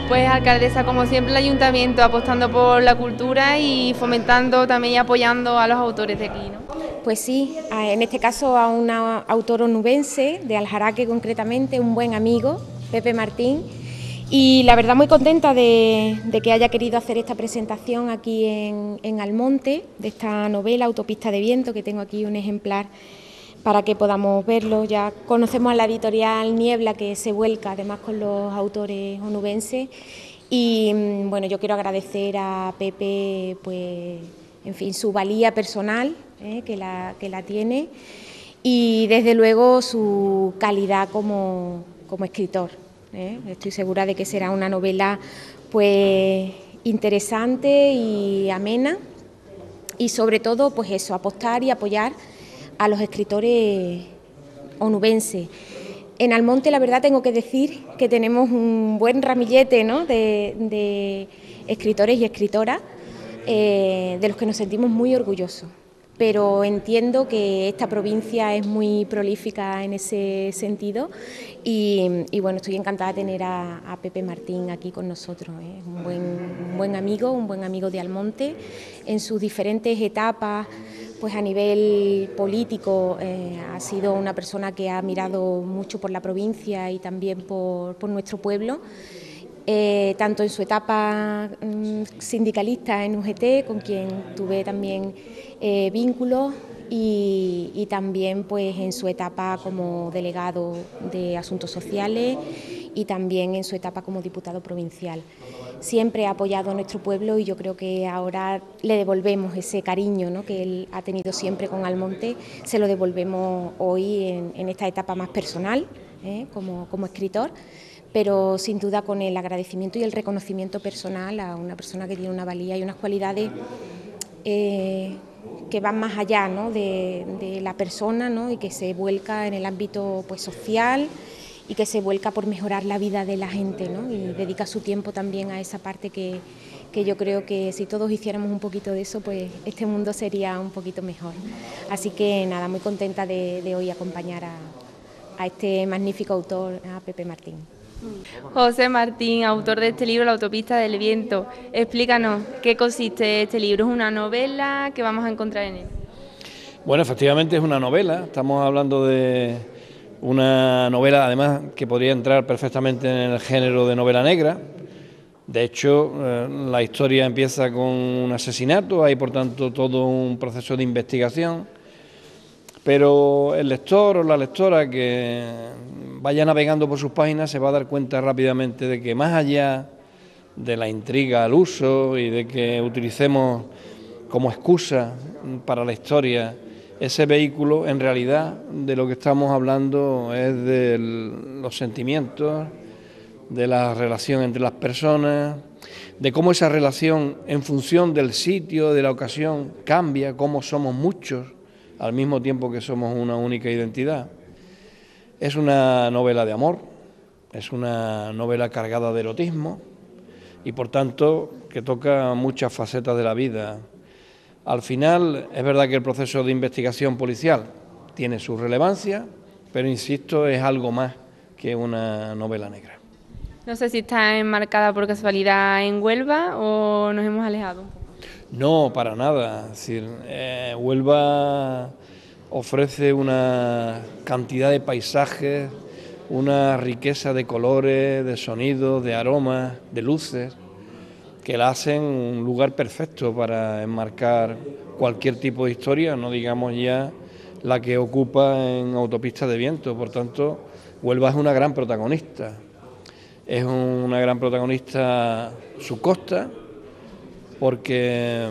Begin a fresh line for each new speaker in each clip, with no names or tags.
Pues alcaldesa, como siempre el ayuntamiento apostando por la cultura y fomentando también y apoyando a los autores de aquí, ¿no?
Pues sí, en este caso a un autor onubense, de Aljaraque concretamente, un buen amigo, Pepe Martín, y la verdad muy contenta de que haya querido hacer esta presentación aquí en Almonte, de esta novela Autopista de Viento, que tengo aquí un ejemplar para que podamos verlo. Ya conocemos a la editorial Niebla, que se vuelca además con los autores onubenses, y bueno, yo quiero agradecer a Pepe, pues, en fin, su valía personal, que la tiene, y desde luego su calidad como escritor. Estoy segura de que será una novela pues interesante y amena, y sobre todo pues eso, apostar y apoyar a los escritores onubenses. En Almonte, la verdad, tengo que decir que tenemos un buen ramillete, ¿no?, de escritores y escritoras, de los que nos sentimos muy orgullosos. Pero entiendo que esta provincia es muy prolífica en ese sentido y bueno, estoy encantada de tener a Pepe Martín aquí con nosotros. Es un buen amigo de Almonte en sus diferentes etapas. Pues a nivel político ha sido una persona que ha mirado mucho por la provincia y también por nuestro pueblo. Tanto en su etapa sindicalista en UGT, con quien tuve también vínculos, y también pues en su etapa como delegado de Asuntos Sociales y también en su etapa como diputado provincial. Siempre ha apoyado a nuestro pueblo y yo creo que ahora le devolvemos ese cariño, ¿no?, que él ha tenido siempre con Almonte, se lo devolvemos hoy en esta etapa más personal, como escritor, pero sin duda con el agradecimiento y el reconocimiento personal a una persona que tiene una valía y unas cualidades que van más allá, ¿no?, de la persona, ¿no?, y que se vuelca en el ámbito pues social y que se vuelca por mejorar la vida de la gente, ¿no?, y dedica su tiempo también a esa parte que yo creo que si todos hiciéramos un poquito de eso, pues este mundo sería un poquito mejor. Así que nada, muy contenta de hoy acompañar a este magnífico autor, a Pepe Martín.
José Martín, autor de este libro, La Autopista del Viento. Explícanos, ¿qué consiste este libro? ¿Es una novela? ¿Qué vamos a encontrar en él?
Bueno, efectivamente es una novela. Estamos hablando de una novela, además, que podría entrar perfectamente en el género de novela negra. De hecho, la historia empieza con un asesinato, hay por tanto todo un proceso de investigación, pero el lector o la lectora que vaya navegando por sus páginas se va a dar cuenta rápidamente de que más allá de la intriga al uso y de que utilicemos como excusa para la historia ese vehículo, en realidad de lo que estamos hablando es de los sentimientos, de la relación entre las personas, de cómo esa relación en función del sitio, de la ocasión, cambia, cómo somos muchos al mismo tiempo que somos una única identidad. Es una novela de amor, es una novela cargada de erotismo y por tanto que toca muchas facetas de la vida. Al final es verdad que el proceso de investigación policial tiene su relevancia, pero insisto, es algo más que una novela negra.
No sé si está enmarcada por casualidad en Huelva o nos hemos alejado.
No, para nada. Es decir, Huelva ofrece una cantidad de paisajes, una riqueza de colores, de sonidos, de aromas, de luces, que la hacen un lugar perfecto para enmarcar cualquier tipo de historia, no digamos ya la que ocupa en Autopista de Viento. Por tanto, Huelva es una gran protagonista. Es una gran protagonista su costa, porque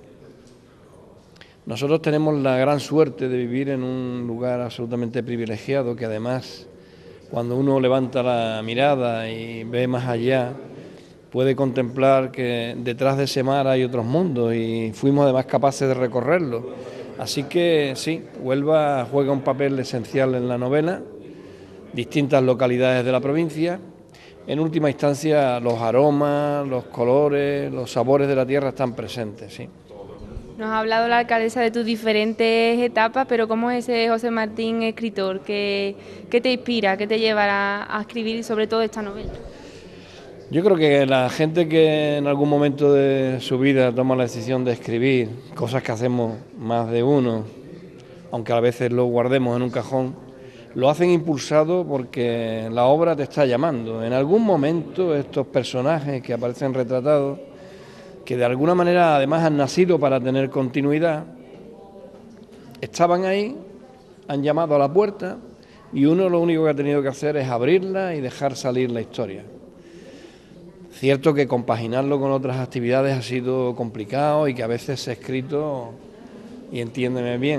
nosotros tenemos la gran suerte de vivir en un lugar absolutamente privilegiado, que además, cuando uno levanta la mirada y ve más allá, puede contemplar que detrás de ese mar hay otros mundos y fuimos además capaces de recorrerlo. Así que sí, Huelva juega un papel esencial en la novela, distintas localidades de la provincia. En última instancia, los aromas, los colores, los sabores de la tierra están presentes, sí.
Nos ha hablado la alcaldesa de tus diferentes etapas, pero ¿cómo es ese José Martín escritor? ¿Qué te inspira, qué te lleva a escribir sobre todo esta novela?
Yo creo que la gente que en algún momento de su vida toma la decisión de escribir cosas que hacemos más de uno, aunque a veces lo guardemos en un cajón, lo hacen impulsado porque la obra te está llamando. En algún momento estos personajes que aparecen retratados, que de alguna manera además han nacido para tener continuidad, estaban ahí, han llamado a la puerta y uno lo único que ha tenido que hacer es abrirla y dejar salir la historia. Cierto que compaginarlo con otras actividades ha sido complicado y que a veces he escrito, y entiéndeme bien,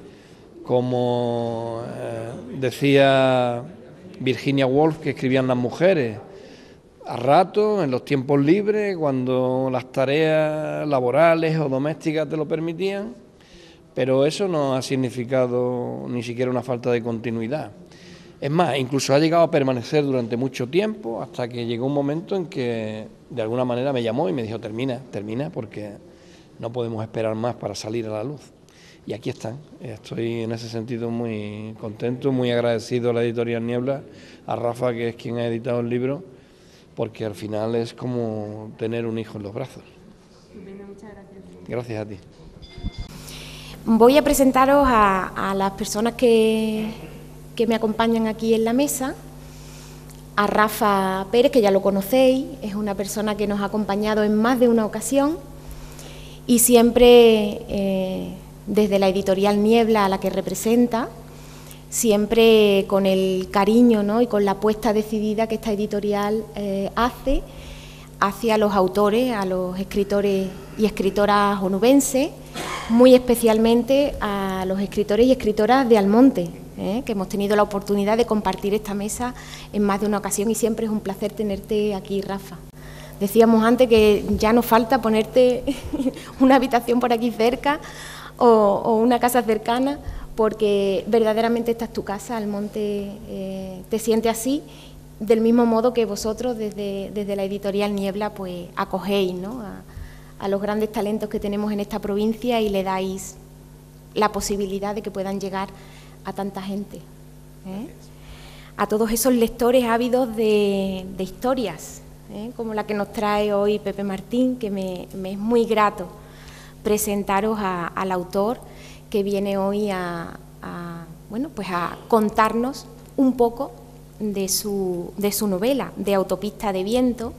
como decía Virginia Woolf, que escribían las mujeres, a ratos, en los tiempos libres, cuando las tareas laborales o domésticas te lo permitían, pero eso no ha significado ni siquiera una falta de continuidad. Es más, incluso ha llegado a permanecer durante mucho tiempo, hasta que llegó un momento en que de alguna manera me llamó y me dijo: termina, porque no podemos esperar más para salir a la luz. Y aquí están. Estoy en ese sentido muy contento, muy agradecido a la editorial Niebla, a Rafa, que es quien ha editado el libro, porque al final es como tener un hijo en los brazos.
Muchas gracias.
Gracias a ti.
Voy a presentaros a las personas que me acompañan aquí en la mesa. A Rafa Pérez, que ya lo conocéis, es una persona que nos ha acompañado en más de una ocasión y siempre desde la editorial Niebla, a la que representa, siempre con el cariño, ¿no?, y con la apuesta decidida que esta editorial hace hacia los autores, a los escritores y escritoras onubenses, muy especialmente a los escritores y escritoras de Almonte, que hemos tenido la oportunidad de compartir esta mesa en más de una ocasión y siempre es un placer tenerte aquí, Rafa. Decíamos antes que ya nos falta ponerte una habitación por aquí cerca o una casa cercana, porque verdaderamente esta es tu casa, Almonte te siente así, del mismo modo que vosotros desde la editorial Niebla pues acogéis, ¿no?, a los grandes talentos que tenemos en esta provincia y le dais la posibilidad de que puedan llegar a tanta gente, a todos esos lectores ávidos de historias, como la que nos trae hoy Pepe Martín, que me es muy grato presentaros al autor que viene hoy bueno, pues a contarnos un poco de su novela, de Autopista de Viento.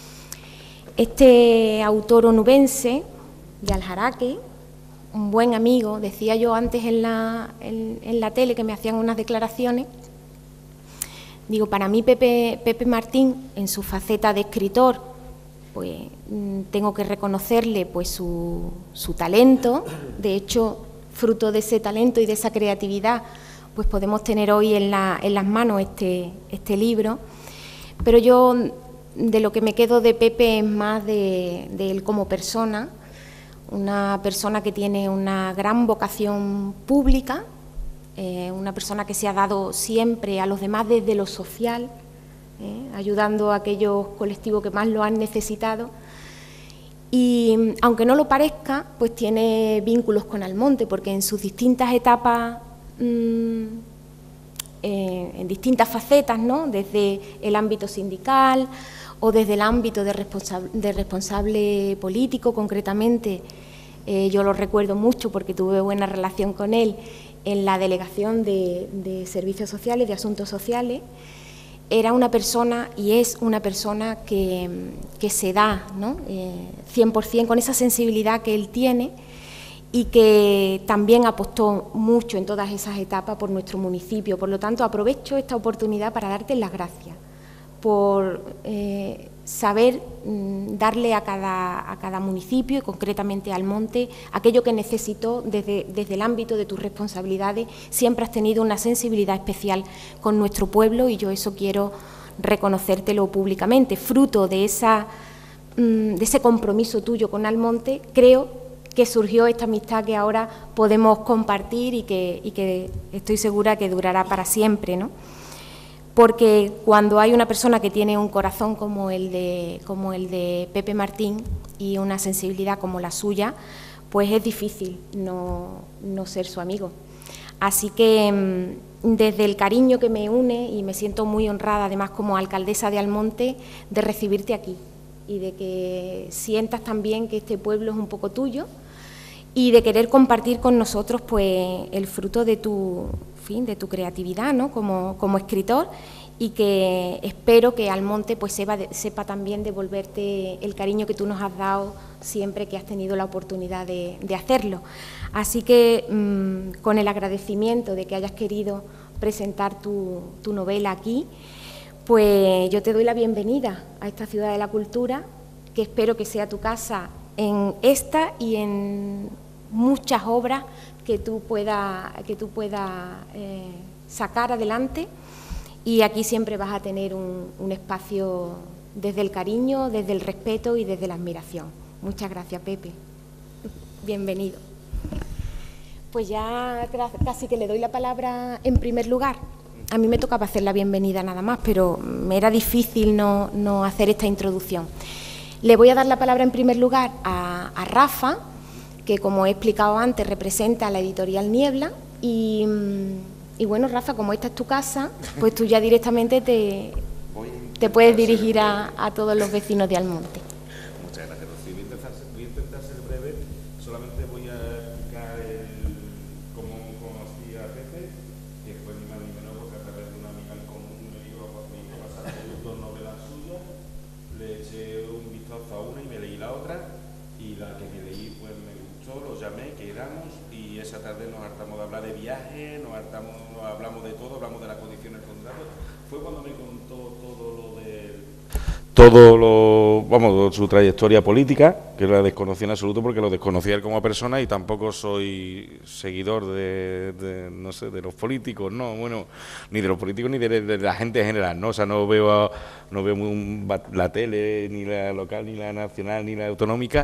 Este autor onubense de Aljaraque, un buen amigo, decía yo antes en la tele que me hacían unas declaraciones, digo, para mí Pepe Martín, en su faceta de escritor, pues tengo que reconocerle pues su talento. De hecho, fruto de ese talento y de esa creatividad, pues podemos tener hoy en las manos este libro. Pero yo de lo que me quedo de Pepe es más de él como persona, una persona que tiene una gran vocación pública, una persona que se ha dado siempre a los demás desde lo social, ayudando a aquellos colectivos que más lo han necesitado. Y aunque no lo parezca, pues tiene vínculos con Almonte, porque en sus distintas etapas, en distintas facetas, ¿no?, desde el ámbito sindical o desde el ámbito de responsable político, concretamente, yo lo recuerdo mucho porque tuve buena relación con él en la Delegación de Servicios Sociales, de Asuntos Sociales. Era una persona y es una persona que se da, ¿no?, 100% con esa sensibilidad que él tiene y que también apostó mucho en todas esas etapas por nuestro municipio. Por lo tanto, aprovecho esta oportunidad para darte las gracias por saber darle a cada municipio y concretamente a Almonte aquello que necesitó desde el ámbito de tus responsabilidades. Siempre has tenido una sensibilidad especial con nuestro pueblo y yo eso quiero reconocértelo públicamente. Fruto de ese compromiso tuyo con Almonte, creo que surgió esta amistad que ahora podemos compartir y que estoy segura que durará para siempre, ¿no? Porque cuando hay una persona que tiene un corazón como el de Pepe Martín y una sensibilidad como la suya, pues es difícil no ser su amigo. Así que desde el cariño que me une, y me siento muy honrada además como alcaldesa de Almonte de recibirte aquí y de que sientas también que este pueblo es un poco tuyo y de querer compartir con nosotros pues el fruto de tu creatividad, ¿no? como escritor, y que espero que Almonte pues sepa también devolverte el cariño que tú nos has dado siempre que has tenido la oportunidad de hacerlo. Así que con el agradecimiento de que hayas querido presentar tu novela aquí, pues yo te doy la bienvenida a esta ciudad de la cultura, que espero que sea tu casa en esta y en muchas obras que tú puedas sacar adelante. Y aquí siempre vas a tener un espacio desde el cariño, desde el respeto y desde la admiración. Muchas gracias, Pepe. Bienvenido. Pues ya casi que le doy la palabra en primer lugar. A mí me tocaba hacer la bienvenida nada más, pero me era difícil no hacer esta introducción. Le voy a dar la palabra en primer lugar a Rafa, que como he explicado antes representa a la editorial Niebla, y bueno, Rafa, como esta es tu casa, pues tú ya directamente te puedes dirigir a todos los vecinos de Almonte.
Muchas gracias, Rocío. Voy a intentar ser breve, solamente voy a explicar cómo conocí a Pepe, que fue ni más ni menos porque a través de una amiga en común me iba a pasar dos novelas suyas, le eché un vistazo a una y me leí la otra, y la que me leí pues me gustó, lo llamé, quedamos, y esa tarde nos hartamos de hablar de viaje, hablamos de todo, hablamos de las condiciones del contrato. Fue cuando me contó vamos, su trayectoria política, que la desconocía en absoluto porque lo desconocía él como persona, y tampoco soy seguidor no sé, de los políticos, no, bueno, ni de los políticos ni de la gente en general, ¿no? O sea, no veo la tele, ni la local, ni la nacional, ni la autonómica,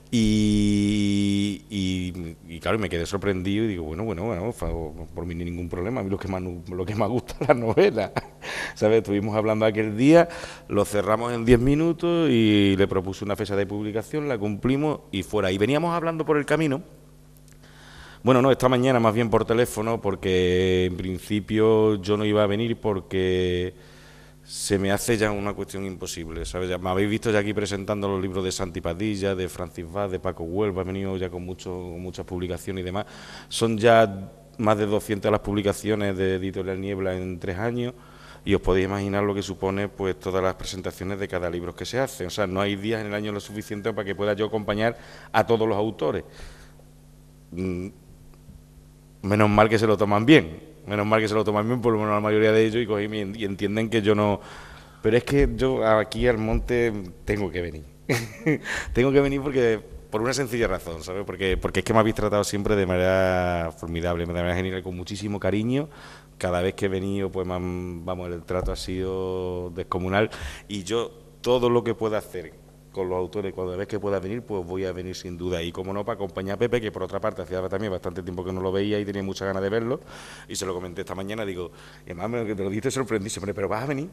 y claro, me quedé sorprendido y digo, bueno, por mí ningún problema. A mí lo que más gusta es la novela, ¿sabes? Estuvimos hablando aquel día, lo cerramos en 10 minutos y le propuse una fecha de publicación, la cumplimos y fuera. Y veníamos hablando por el camino, bueno, no, esta mañana más bien por teléfono, porque en principio yo no iba a venir porque se me hace ya una cuestión imposible, ¿sabes? Ya me habéis visto ya aquí presentando los libros de Santi Padilla, de Francis Vaz, de Paco Huelva, he venido ya con muchas publicaciones y demás. Son ya más de 200 las publicaciones de Editorial Niebla en 3 años, y os podéis imaginar lo que supone pues todas las presentaciones de cada libro que se hace. O sea, no hay días en el año lo suficiente para que pueda yo acompañar a todos los autores. Menos mal que se lo toman bien. Por lo menos la mayoría de ellos, y entienden que yo no... Pero es que yo aquí al monte tengo que venir. Tengo que venir por una sencilla razón, ¿sabes? Porque es que me habéis tratado siempre de manera formidable, de manera genial, con muchísimo cariño. Cada vez que he venido, pues vamos, el trato ha sido descomunal, y yo todo lo que pueda hacer con los autores, cada vez que pueda venir, pues voy a venir sin duda. Y como no, para acompañar a Pepe, que por otra parte hacía también bastante tiempo que no lo veía y tenía muchas ganas de verlo, y se lo comenté esta mañana, digo, y además que te lo diste sorprendísimo, pero ¿vas a venir?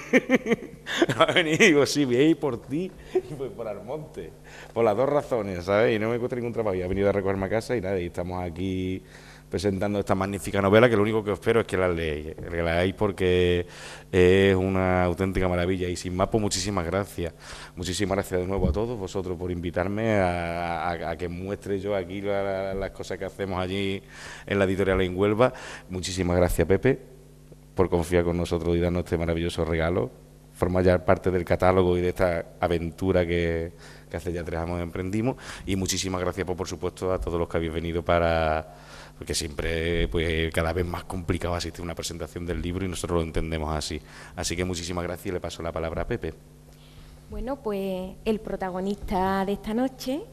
¿Vas a venir? Y digo, sí, voy a ir por ti y voy por Almonte, por las dos razones, ¿sabes? Y no me cuesta ningún trabajo, y he venido a recogerme a casa y nada, y estamos aquí presentando esta magnífica novela, que lo único que os espero es que la leáis porque es una auténtica maravilla. Y sin más, pues muchísimas gracias de nuevo a todos vosotros por invitarme a que muestre yo aquí las cosas que hacemos allí en la editorial en Huelva. Muchísimas gracias, Pepe, por confiar con nosotros y darnos este maravilloso regalo, formar ya parte del catálogo y de esta aventura que hace ya 3 años emprendimos. Y muchísimas gracias, por supuesto, a todos los que habéis venido porque siempre pues cada vez más complicado asistir a una presentación del libro, y nosotros lo entendemos así. Así que muchísimas gracias, y le paso la palabra a Pepe.
Bueno, pues el protagonista de esta noche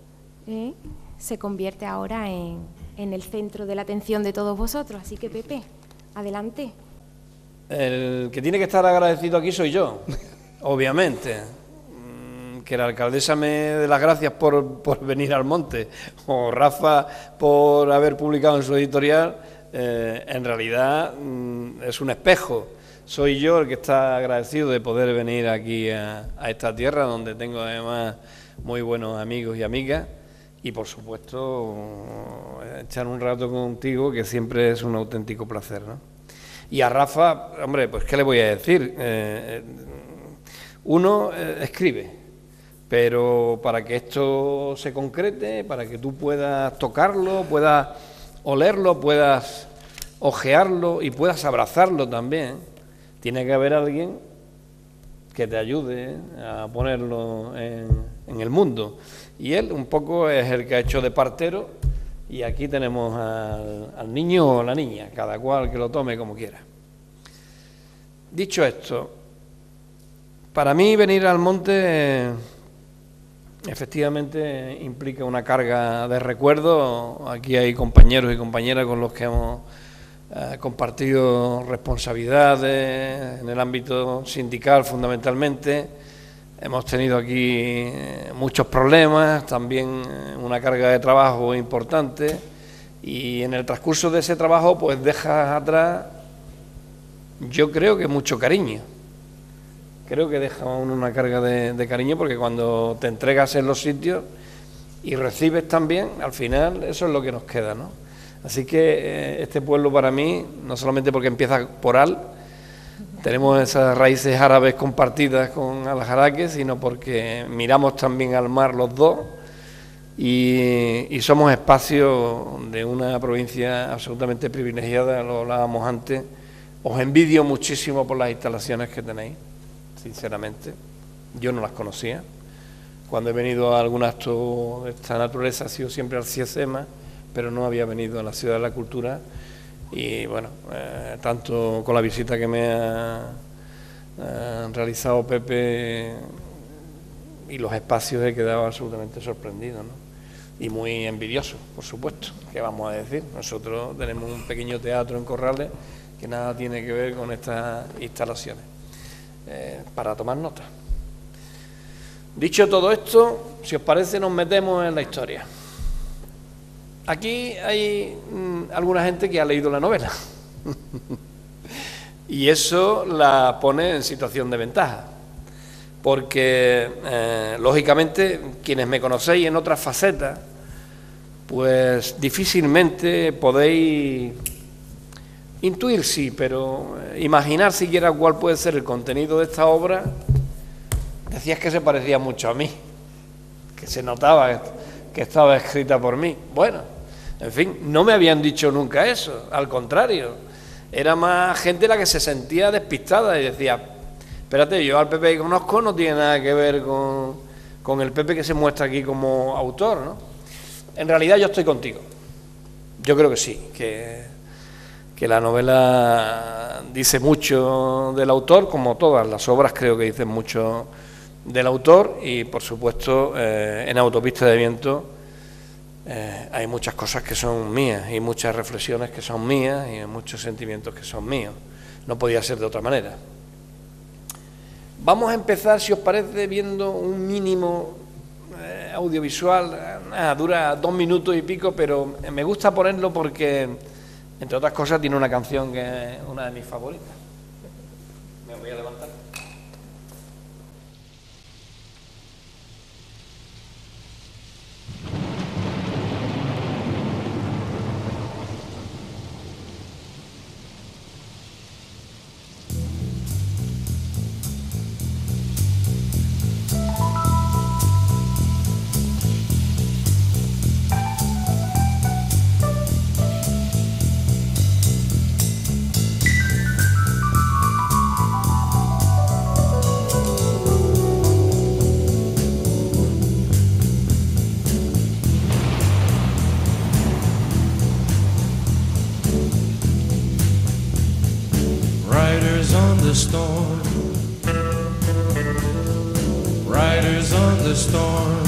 se convierte ahora en el centro de la atención de todos vosotros. Así que, Pepe, adelante.
El que tiene que estar agradecido aquí soy yo, obviamente. Que la alcaldesa me dé las gracias por venir al monte, o Rafa por haber publicado en su editorial, en realidad es un espejo. Soy yo el que está agradecido de poder venir aquí a esta tierra, donde tengo además muy buenos amigos y amigas, y por supuesto echar un rato contigo, que siempre es un auténtico placer, ¿no? Y a Rafa, hombre, pues ¿qué le voy a decir? Uno escribe, pero para que esto se concrete, para que tú puedas tocarlo, puedas olerlo, puedas ojearlo y puedas abrazarlo también, tiene que haber alguien que te ayude a ponerlo en el mundo. Y él un poco es el que ha hecho de partero, y aquí tenemos al niño o la niña, cada cual que lo tome como quiera. Dicho esto, para mí venir al monte efectivamente implica una carga de recuerdo. Aquí hay compañeros y compañeras con los que hemos compartido responsabilidades en el ámbito sindical fundamentalmente. Hemos tenido aquí muchos problemas, también una carga de trabajo importante, y en el transcurso de ese trabajo pues dejas atrás, yo creo que mucho cariño. Creo que deja una carga de cariño, porque cuando te entregas en los sitios y recibes también, al final eso es lo que nos queda, ¿no? Así que este pueblo para mí, no solamente porque empieza por Al, tenemos esas raíces árabes compartidas con Aljaraque, sino porque miramos también al mar los dos y somos espacio de una provincia absolutamente privilegiada, lo hablábamos antes. Os envidio muchísimo por las instalaciones que tenéis, sinceramente. Yo no las conocía. Cuando he venido a algún acto de esta naturaleza ha sido siempre al CIESEMA, pero no había venido a la Ciudad de la Cultura, y bueno, tanto con la visita que me ha realizado Pepe y los espacios he quedado absolutamente sorprendido, ¿no? Y muy envidioso, por supuesto, ¿qué vamos a decir? Nosotros tenemos un pequeño teatro en Corrales que nada tiene que ver con estas instalaciones, para tomar nota. Dicho todo esto, si os parece, nos metemos en la historia. Aquí hay alguna gente que ha leído la novela y eso la pone en situación de ventaja, porque lógicamente quienes me conocéis en otras facetas, pues difícilmente podéis intuir, sí, pero imaginar siquiera cuál puede ser el contenido de esta obra. Decías que se parecía mucho a mí, que se notaba que estaba escrita por mí. Bueno, en fin, no me habían dicho nunca eso, al contrario, era más gente la que se sentía despistada y decía, espérate, yo al Pepe que conozco no tiene nada que ver con el Pepe que se muestra aquí como autor, ¿no? En realidad yo estoy contigo, yo creo que sí, que la novela dice mucho del autor, como todas las obras creo que dicen mucho del autor, y por supuesto en Autopista de Viento hay muchas cosas que son mías y muchas reflexiones que son mías y muchos sentimientos que son míos. No podía ser de otra manera. Vamos a empezar, si os parece, viendo un mínimo audiovisual. Dura 2 minutos y pico, pero me gusta ponerlo porque, entre otras cosas, tiene una canción que es una de mis favoritas. Me voy a levantar.
Storm, riders on the storm,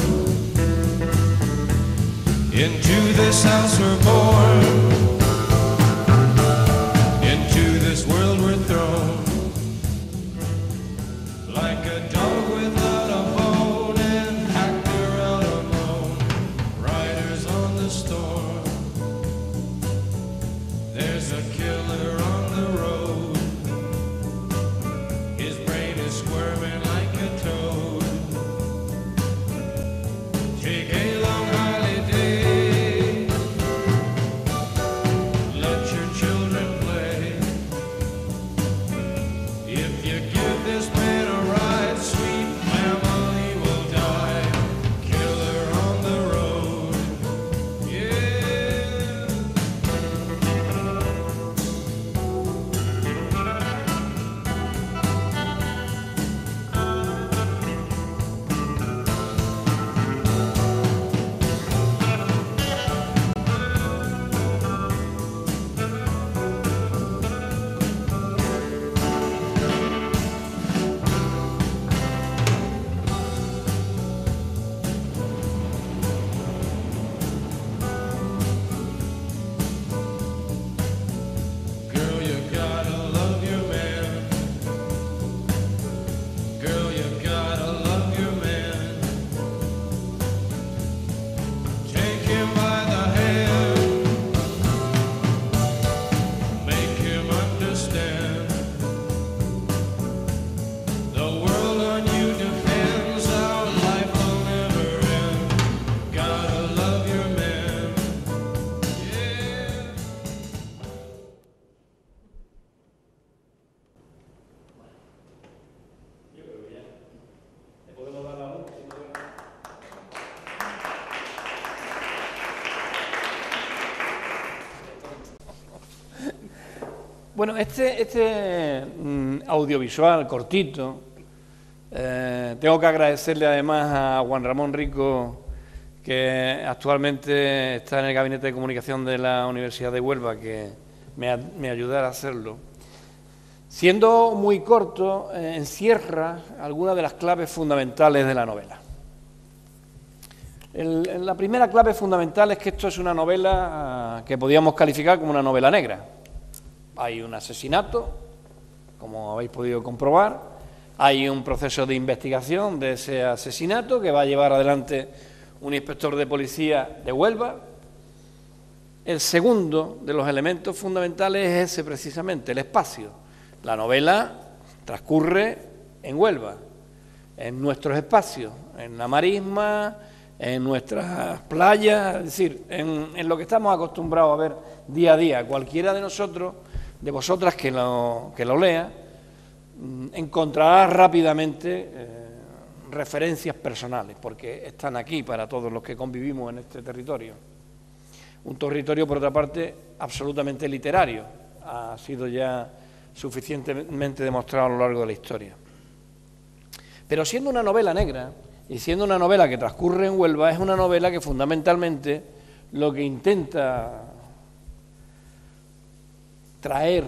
into this house we're born, into this world we're thrown, like a dog without a bone and packed around alone. Riders on the storm, there's a killer on the road. Squirming like a toad. Take a long holiday.
Bueno, este audiovisual cortito, tengo que agradecerle además a Juan Ramón Rico, que actualmente está en el Gabinete de Comunicación de la Universidad de Huelva, que me ayudara a hacerlo. Siendo muy corto, encierra algunas de las claves fundamentales de la novela. La primera clave fundamental es que esto es una novela que podríamos calificar como una novela negra. Hay un asesinato, como habéis podido comprobar, hay un proceso de investigación de ese asesinato que va a llevar adelante un inspector de policía de Huelva. El segundo de los elementos fundamentales es ese precisamente, el espacio. La novela transcurre en Huelva, en nuestros espacios, en la marisma, en nuestras playas, es decir, en lo que estamos acostumbrados a ver día a día. Cualquiera de nosotros, de vosotras que lo lea, encontrará rápidamente referencias personales, porque están aquí para todos los que convivimos en este territorio. Un territorio, por otra parte, absolutamente literario, ha sido ya suficientemente demostrado a lo largo de la historia. Pero siendo una novela negra, y siendo una novela que transcurre en Huelva, es una novela que fundamentalmente lo que intenta traer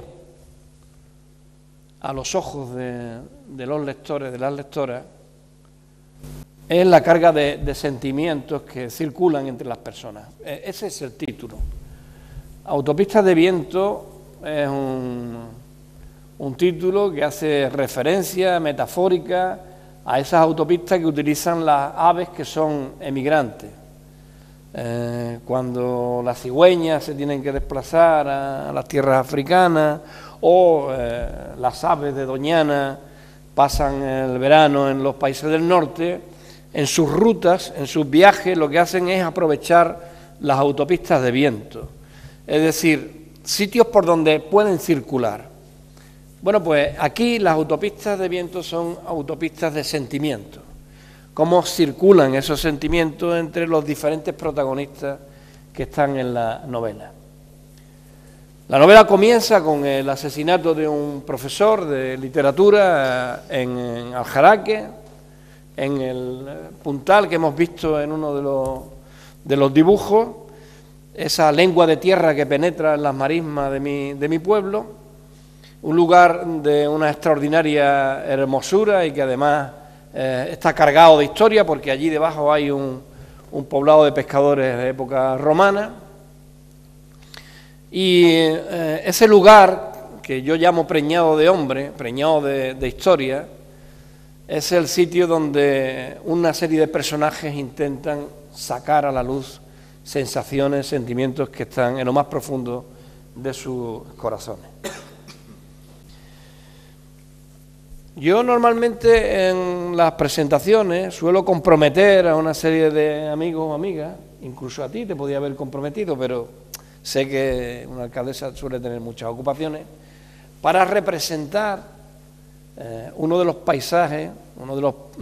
a los ojos de los lectores, de las lectoras, es la carga de sentimientos que circulan entre las personas. Ese es el título. Autopistas de viento es un título que hace referencia metafórica a esas autopistas que utilizan las aves que son emigrantes. Cuando las cigüeñas se tienen que desplazar a las tierras africanas, o las aves de Doñana pasan el verano en los países del norte, en sus rutas, en sus viajes, lo que hacen es aprovechar las autopistas de viento, es decir, sitios por donde pueden circular. Bueno, pues aquí las autopistas de viento son autopistas de sentimientos. Cómo circulan esos sentimientos entre los diferentes protagonistas que están en la novela. La novela comienza con el asesinato de un profesor de literatura en Aljaraque, en el puntal que hemos visto en uno de los dibujos, esa lengua de tierra que penetra en las marismas de mi pueblo, un lugar de una extraordinaria hermosura y que además está cargado de historia, porque allí debajo hay un poblado de pescadores de época romana. Y ese lugar, que yo llamo preñado de hombre, preñado de historia, es el sitio donde una serie de personajes intentan sacar a la luz sensaciones, sentimientos que están en lo más profundo de sus corazones. Yo normalmente en las presentaciones suelo comprometer a una serie de amigos o amigas, incluso a ti te podía haber comprometido, pero sé que una alcaldesa suele tener muchas ocupaciones, para representar uno de los paisajes, uno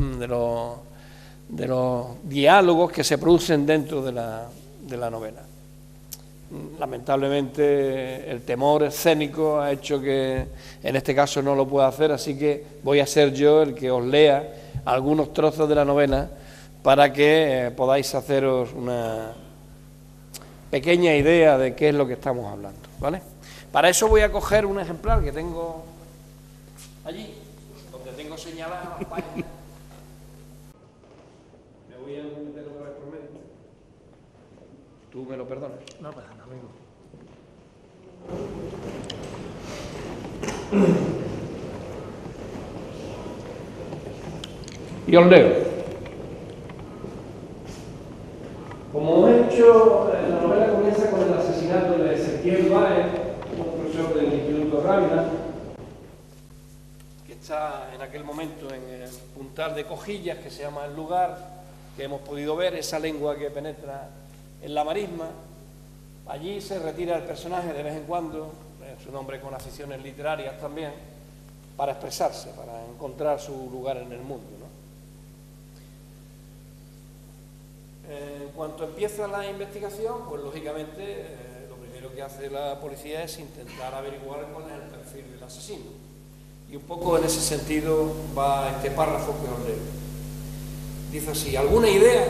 de los diálogos que se producen dentro de la novela. Lamentablemente el temor escénico ha hecho que en este caso no lo pueda hacer, así que voy a ser yo el que os lea algunos trozos de la novela para que podáis haceros una pequeña idea de qué es lo que estamos hablando, ¿vale? Para eso voy a coger un ejemplar que tengo allí, donde tengo señaladas las páginas. Me voy a meter otra vez por medio. ¿Tú me lo perdonas?
No pasa nada, amigo.
Y os leo. Como he dicho, la novela comienza con el asesinato de Ezequiel Báez, un profesor del Instituto Rábida, que está en aquel momento en el puntal de Cojillas, que se llama el lugar, que hemos podido ver, esa lengua que penetra en la marisma. Allí se retira el personaje de vez en cuando, es un hombre con aficiones literarias también, para expresarse, para encontrar su lugar en el mundo, ¿no? En cuanto empieza la investigación, pues lógicamente lo primero primero que hace la policía es intentar averiguar cuál es el perfil del asesino. Y un poco en ese sentido va este párrafo que os leo. Dice así: ¿alguna idea?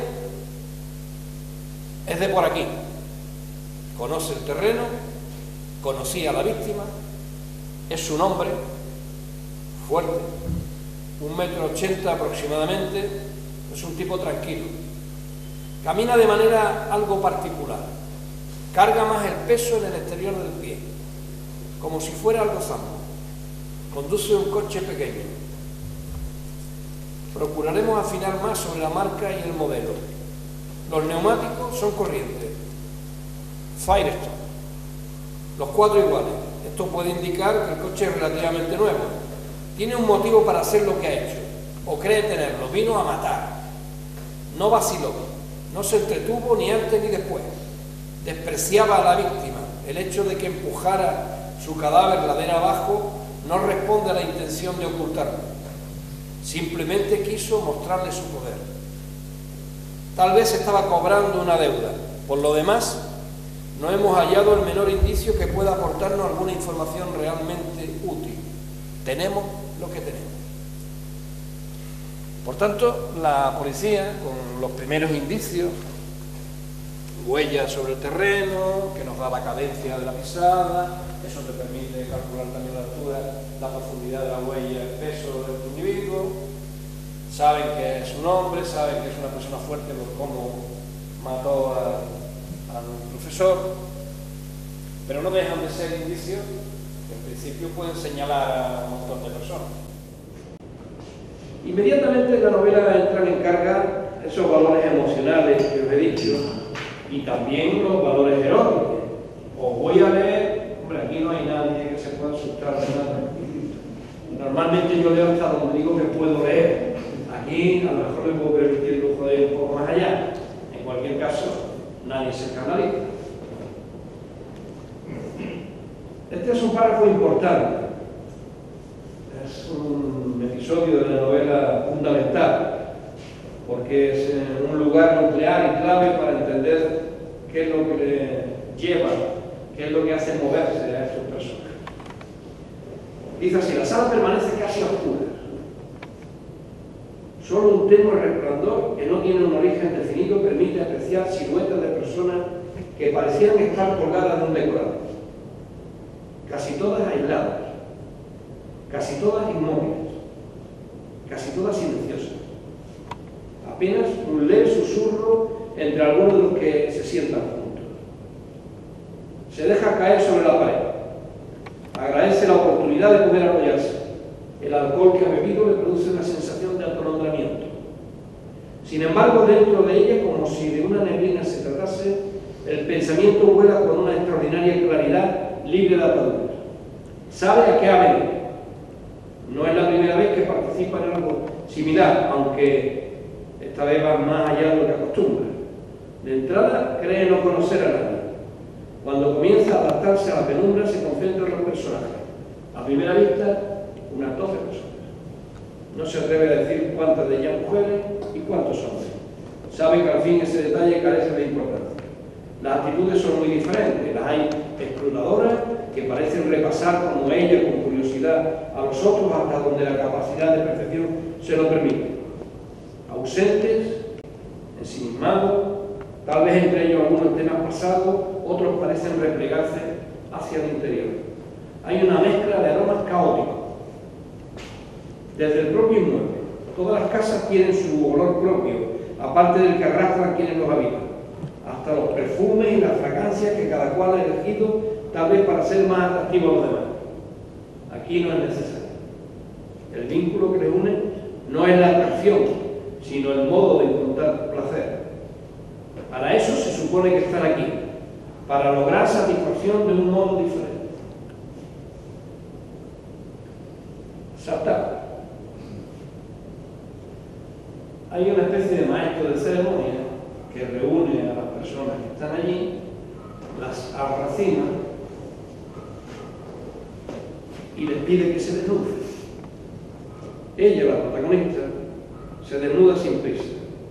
Es de por aquí. Conoce el terreno, conocía a la víctima, es un hombre fuerte, 1,80 m aproximadamente, es un tipo tranquilo. Camina de manera algo particular, carga más el peso en el exterior del pie, como si fuera algozando. Conduce un coche pequeño. Procuraremos afinar más sobre la marca y el modelo. Los neumáticos son corrientes, Firestone, los 4 iguales. Esto puede indicar que el coche es relativamente nuevo. Tiene un motivo para hacer lo que ha hecho, o cree tenerlo. Vino a matar. No vaciló, no se entretuvo ni antes ni después. Despreciaba a la víctima. El hecho de que empujara su cadáver ladera abajo no responde a la intención de ocultarlo. Simplemente quiso mostrarle su poder. Tal vez estaba cobrando una deuda. Por lo demás, no hemos hallado el menor indicio que pueda aportarnos alguna información realmente útil. Tenemos lo que tenemos. Por tanto, la policía, con los primeros indicios, huellas sobre el terreno, que nos da la cadencia de la pisada, eso te permite calcular también la altura, la profundidad de la huella, el peso del individuo, saben que es un hombre, saben que es una persona fuerte por cómo mató al profesor, pero no dejan de ser indicios que en principio pueden señalar a un montón de personas. Inmediatamente en la novela entran en carga esos valores emocionales que os he dicho y también los valores eróticos. Os voy a leer, hombre, aquí no hay nadie que se pueda asustar de nada. Normalmente yo leo hasta donde digo que puedo leer. Aquí a lo mejor me puedo permitir el lujo de ir un poco más allá. En cualquier caso, nadie se escandaliza. Este es un párrafo importante. Es un episodio de la novela fundamental, porque es un lugar nuclear y clave para entender qué es lo que le lleva, qué es lo que hace moverse a estos personajes. Dice así: la sala permanece casi a oscuras. Solo un tenue resplandor, que no tiene un origen definido, permite apreciar siluetas de personas que parecían estar colgadas de un decorado. Casi todas aisladas, casi todas inmóviles, casi todas silenciosas. Apenas un leve susurro entre algunos de los que se sientan juntos. Se deja caer sobre la pared. Agradece la oportunidad de poder apoyarse. El alcohol que ha bebido le produce una sensación de atolondramiento. Sin embargo, dentro de ella, como si de una neblina se tratase, el pensamiento vuela con una extraordinaria claridad, libre de ataduras. Sabe a qué ha venido. No es la primera vez que participa en algo similar, aunque esta vez va más allá de lo que acostumbra. De entrada, cree no conocer a nadie. Cuando comienza a adaptarse a la penumbra, se concentra en los personajes. A primera vista, unas 12 personas. No se atreve a decir cuántas de ellas mujeres y cuántos hombres. Sabe que al fin ese detalle carece de importancia. Las actitudes son muy diferentes. Las hay exploradoras, que parecen repasar como ella con curiosidad a los otros hasta donde la capacidad de percepción se lo permite. Ausentes, ensimismados, tal vez entre ellos algunos temas pasados, otros parecen replegarse hacia el interior. Hay una mezcla de aromas caóticos. Desde el propio inmueble, todas las casas tienen su olor propio, aparte del que arrastran quienes los habitan, hasta los perfumes y las fragancias que cada cual ha elegido, tal vez para ser más atractivo a los demás. Aquí no es necesario. El vínculo que les une no es la atracción, sino el modo de encontrar placer. Para eso se supone que están aquí, para lograr satisfacción de un modo diferente. Saltar. Hay una especie de maestro de ceremonia que reúne a las personas que están allí, las arracina y les pide que se desnuden. Ella, la protagonista, se desnuda sin prisa.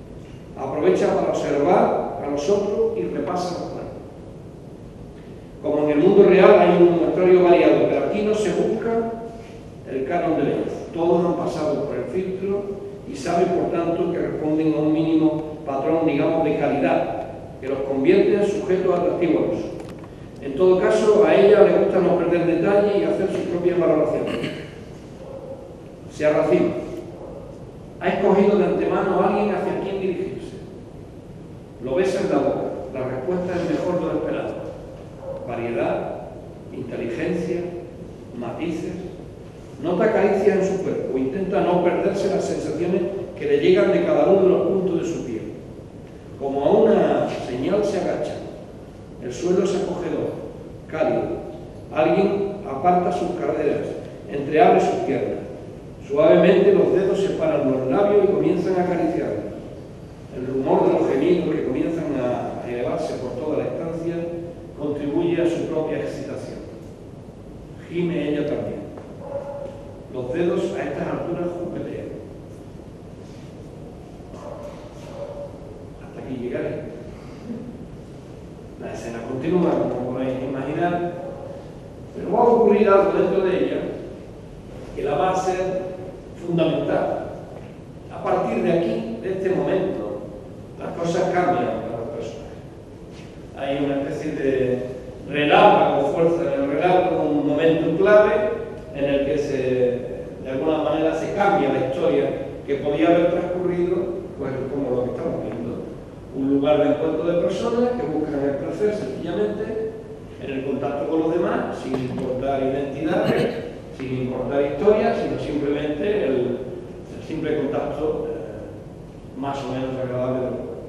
Aprovecha para observar a los otros y repasa los planos. Como mundo real hay un muestrario variado, pero aquí no se busca el canon de belleza. Todos han pasado por el filtro y saben, por tanto, que responden a un mínimo patrón, digamos, de calidad, que los convierte en sujetos atractivos. En todo caso, a ella le gusta no perder detalle y hacer sus propias valoraciones. Se arraciba. Ha escogido de antemano a alguien hacia quien dirigirse. Lo besa en la boca. La respuesta es mejor de lo esperado. Variedad, inteligencia, matices. Nota caricias en su cuerpo. Intenta no perderse las sensaciones que le llegan de cada uno de los puntos de su piel. Como a una señal se agacha. El suelo es acogedor, cálido. Alguien aparta sus caderas, entreabre sus piernas. Suavemente los dedos separan los labios y comienzan a acariciarlos. El rumor de los gemidos que comienzan a elevarse por toda la estancia contribuye a su propia excitación. Gime ella también. Los dedos a estas alturas juguetean. Hasta aquí llegaré. La escena continúa, como podéis imaginar, pero va a ocurrir algo dentro de ella que la va a ser fundamental. A partir de aquí, de este momento, las cosas cambian para los personajes. Hay una especie de relámpago, fuerza en el relato, un momento clave en el que de alguna manera se cambia la historia que podía haber transcurrido, pues como lo que estamos viendo. Un lugar de encuentro de personas que buscan el placer sencillamente en el contacto con los demás, sin importar identidad, sin importar historia, sino simplemente el simple contacto más o menos agradable del lugar.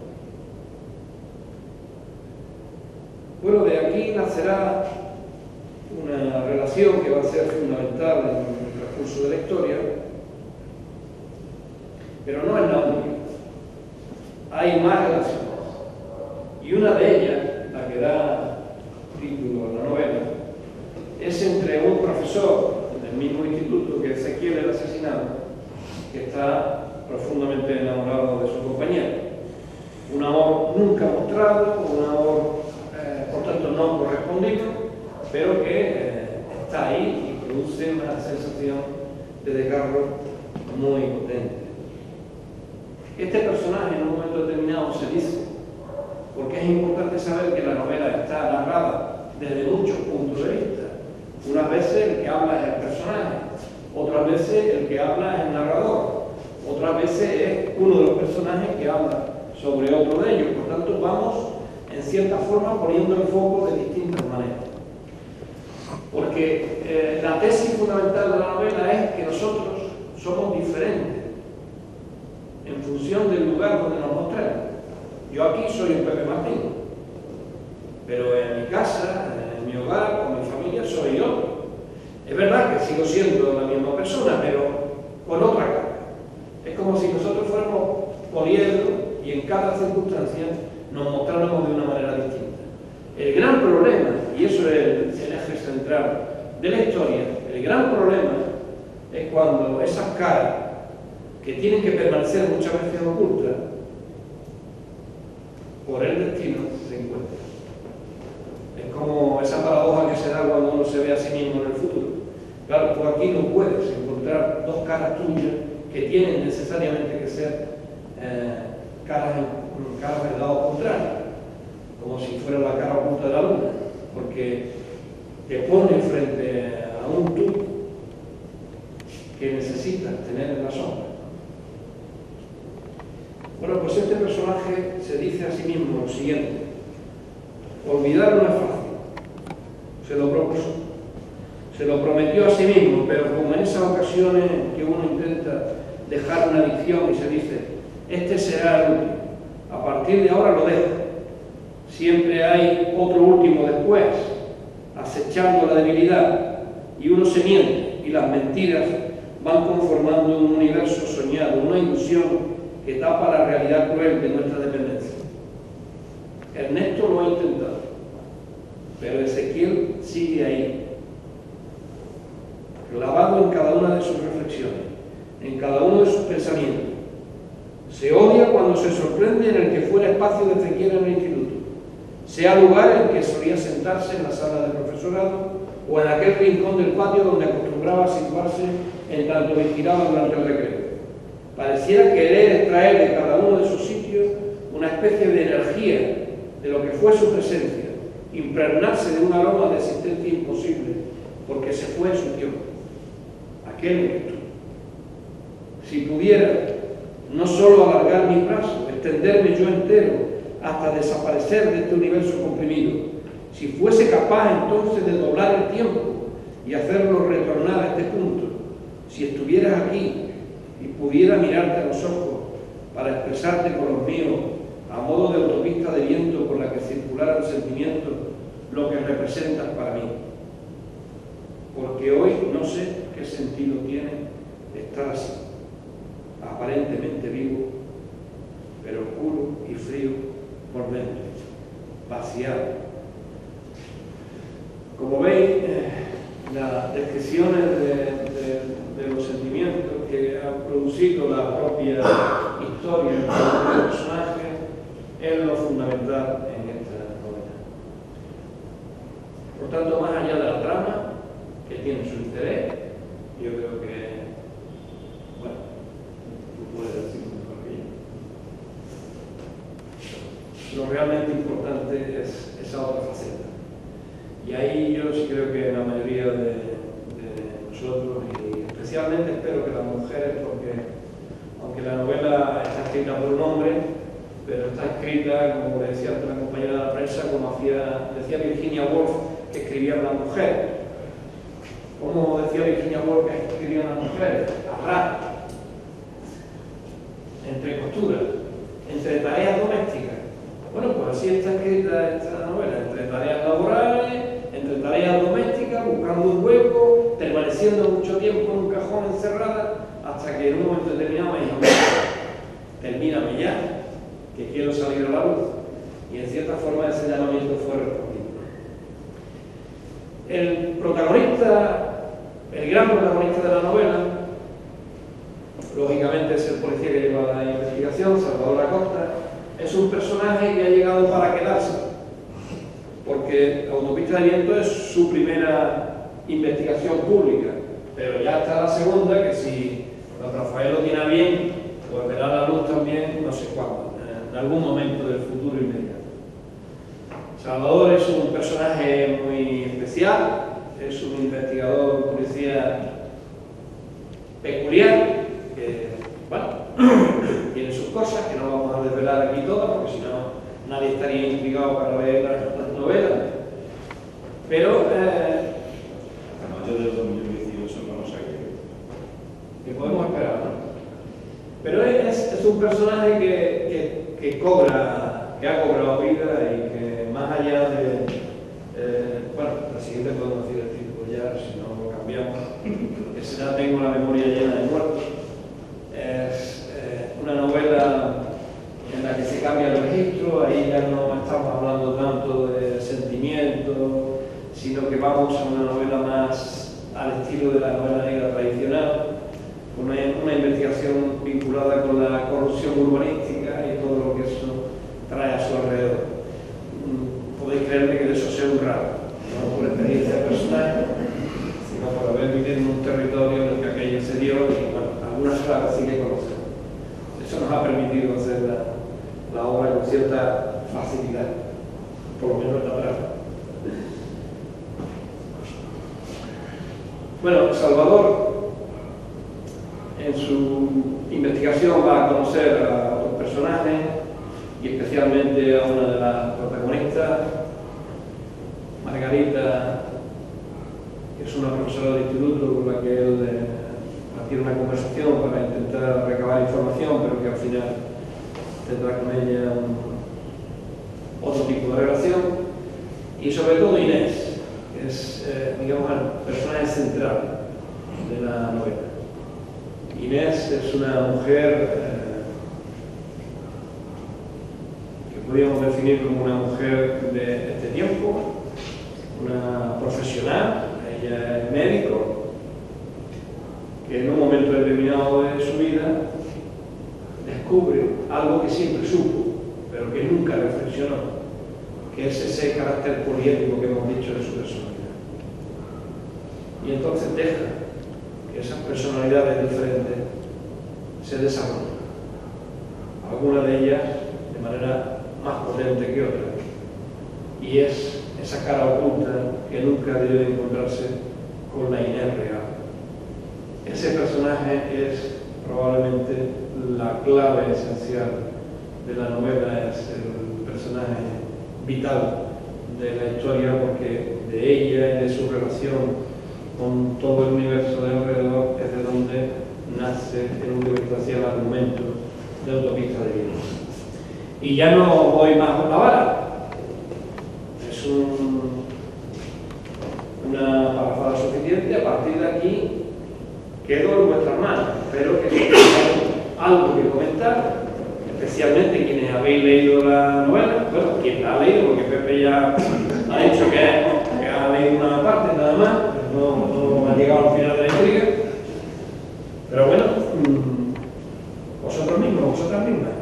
Bueno, de aquí nacerá una relación que va a ser fundamental en el transcurso de la historia, pero no es la única. Hay más relaciones. Y una de ellas, la que da título a la novela, es entre un profesor del mismo instituto que Ezequiel el asesinado, que está profundamente enamorado de su compañero. Un amor nunca mostrado, un amor, por tanto, no correspondido, pero que está ahí y produce una sensación de desgarro muy potente. Este personaje en un momento determinado se dice, porque es importante saber que la novela está narrada desde muchos puntos de vista. Unas veces el que habla es el personaje, otras veces el que habla es el narrador, otras veces es uno de los personajes que habla sobre otro de ellos. Por tanto, vamos en cierta forma poniendo el foco de distintas maneras. Porque la tesis fundamental de la novela es que nosotros somos diferentes en función del lugar donde nos mostremos. Yo aquí soy un Pepe Martín, pero en mi casa, en mi hogar, con mi familia, soy otro. Es verdad que sigo siendo la misma persona, pero con otra cara. Es como si nosotros fuéramos poliedros y en cada circunstancia nos mostráramos de una manera distinta. El gran problema, y eso es el eje central de la historia, el gran problema es cuando esas caras que tienen que permanecer muchas veces ocultas, por el destino se encuentran. Es como esa paradoja que se da cuando uno se ve a sí mismo en el futuro. Claro, tú aquí no puedes encontrar dos caras tuyas que tienen necesariamente que ser caras del lado contrario, como si fuera la cara oculta de la luna, porque te pone frente a un tú que necesitas tener en la sombra. Bueno, pues este personaje se dice a sí mismo lo siguiente: olvidar no es fácil. Se lo propuso, se lo prometió a sí mismo, pero como en esas ocasiones que uno intenta dejar una adicción y se dice, este será el último, a partir de ahora lo dejo. Siempre hay otro último después, acechando la debilidad, y uno se miente, y las mentiras van conformando un universo soñado, una ilusión que tapa la realidad cruel de nuestra dependencia. Ernesto lo ha intentado, pero Ezequiel sigue ahí, clavado en cada una de sus reflexiones, en cada uno de sus pensamientos. Se odia cuando se sorprende en el que fuera espacio de Ezequiel en el instituto. sea lugar en que solía sentarse en la sala del profesorado o en aquel rincón del patio donde acostumbraba a situarse en tanto vigilaba durante el recreo. Pareciera querer extraer de cada uno de esos sitios una especie de energía de lo que fue su presencia, impregnarse de un aroma de existencia imposible, porque se fue en su tiempo, aquel en que estuvo. Si pudiera no solo alargar mis brazos, extenderme yo entero hasta desaparecer de este universo comprimido, si fuese capaz entonces de doblar el tiempo y hacerlo retornar a este punto, si estuvieras aquí y pudiera mirarte a los ojos para expresarte con los míos a modo de autopista de viento por la que circularan sentimientos lo que representas para mí. Porque hoy no sé qué sentido tiene estar así, aparentemente vivo, pero oscuro y frío por dentro, vaciado. Como veis, las descripciones de los sentimientos que ha producido la propia historia del propio personaje es lo fundamental en esta novela. Por tanto, más allá de la trama, que tiene su interés, yo creo que, bueno, tú puedes decirlo mejor que yo. Lo realmente importante es esa otra faceta. Y ahí yo sí creo que la mayoría de nosotros, y especialmente espero que las mujeres, porque aunque la novela está escrita por un hombre, pero está escrita, como decía antes la compañera de la prensa, como decía Virginia Woolf, que escribían las mujeres. ¿Cómo decía Virginia Woolf que escribían las mujeres? A ras, entre costuras, entre tareas domésticas. Bueno, pues así está escrita esta novela, entre tareas laborales, entre tareas domésticas, buscando un hueco, permaneciendo mucho tiempo en un cajón encerrada, hasta que en un momento determinado me dijo, termíname ya, que quiero salir a la luz. Y en cierta forma ese llamamiento fue respondido. El protagonista, el gran protagonista de la novela, lógicamente es el policía que lleva la investigación, Salvador Acosta. Es un personaje que ha llegado para quedarse, porque Autopista de Viento es su primera investigación pública, pero ya está la segunda, que si don Rafael lo tiene bien, pues verá la luz también, no sé cuándo, en algún momento del futuro inmediato. Salvador es un personaje muy especial, es un investigador, un policía peculiar, que, bueno, tiene sus cosas, que no vamos a desvelar aquí todas, porque si no nadie estaría intrigado para leer las novelas. Pero
hasta mayo del 2018 no lo sé
que podemos esperar, ¿no? Pero es un personaje que ha cobrado vida y que más allá de... bueno, la siguiente podemos decir el título ya, si no lo cambiamos, que será Tengo la memoria llena de muertos. Es una novela en la que se cambia el registro, ahí ya no estamos hablando tanto de sentimientos, sino que vamos a una novela más al estilo de la novela negra tradicional, una investigación vinculada con la corrupción urbanística y todo lo que eso trae a su alrededor. Podéis creerme que de eso sé un rato, no por experiencia personal, sino por haber vivido en un territorio en el que aquello se dio y bueno, algunas claves sí que conocemos. Eso nos ha permitido hacer la obra con cierta facilidad, por lo menos en la trama. Bueno, Salvador, en su investigación va a conocer a otros personajes y especialmente a una de las protagonistas, Margarita, que es una profesora de instituto con la que él tiene una conversación para intentar recabar información, pero que al final tendrá con ella otro tipo de relación. Y sobre todo Inés, que es, digamos, el personaje central de la novela. Inés es una mujer que podríamos definir como una mujer de este tiempo, una profesional, ella es médico, que en un momento determinado de su vida descubre algo que siempre supo, pero que nunca reflexionó, que es ese carácter poliédrico que hemos dicho de su personalidad. Y entonces deja que esas personalidades diferentes se desarrollen, algunas de ellas de manera más potente que otras, y es esa cara oculta que nunca debe encontrarse con la Inés real. Ese personaje es probablemente la clave esencial de la novela, es el personaje vital de la historia, porque de ella y de su relación con todo el universo de alrededor es de donde nace en última instancia el argumento de Autopista del Viento. Y ya no voy más por la vara, es una parrafada suficiente. A partir de aquí quedo en vuestras manos. Espero que tengáis algo que comentar, especialmente quienes habéis leído la novela. Bueno, quien la ha leído, porque Pepe ya ha dicho que ha leído una parte nada más, no ha llegado al final de la intriga. Pero bueno, vosotros mismos, vosotras mismas.